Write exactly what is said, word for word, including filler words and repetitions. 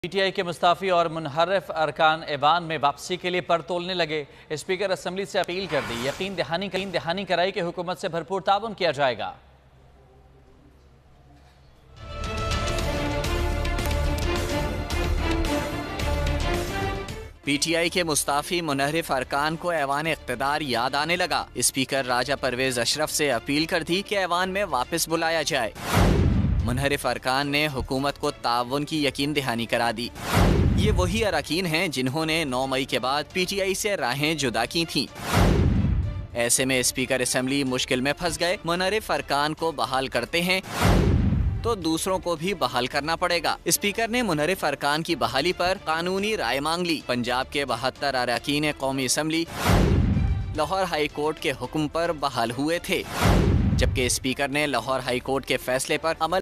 PTI के मुस्ताफी और मुनहरफ अरकान ऐवान में वापसी के लिए पर तोलने लगे। स्पीकर असम्बली से अपील कर दी, यकीन दहानी यकीन दहानी कराई कि हुकूमत से भरपूर ताउन किया जाएगा। पीटीआई के मुस्ताफी मुनहरफ अरकान को ऐवान इक़्तिदार याद आने लगा। स्पीकर राजा परवेज अशरफ से अपील कर दी कि ऐवान में वापस बुलाया जाए। मुनहरफ अरकान ने हुकूमत को ताउन की यकीन दहानी करा दी। ये वही अरकान हैं जिन्होंने नौ मई के बाद पीटीआई से राहें जुदा की थीं। ऐसे में स्पीकर असम्बली मुश्किल में फंस गए। मुनहरफ अरकान को बहाल करते हैं तो दूसरों को भी बहाल करना पड़ेगा। स्पीकर ने मुनहरफ अरकान की बहाली पर कानूनी राय मांग ली। पंजाब के बहत्तर अरकान कौमी असम्बली लाहौर हाई कोर्ट के हुक्म पर बहाल हुए थे, जबकि स्पीकर ने लाहौर हाई कोर्ट के फैसले पर अमल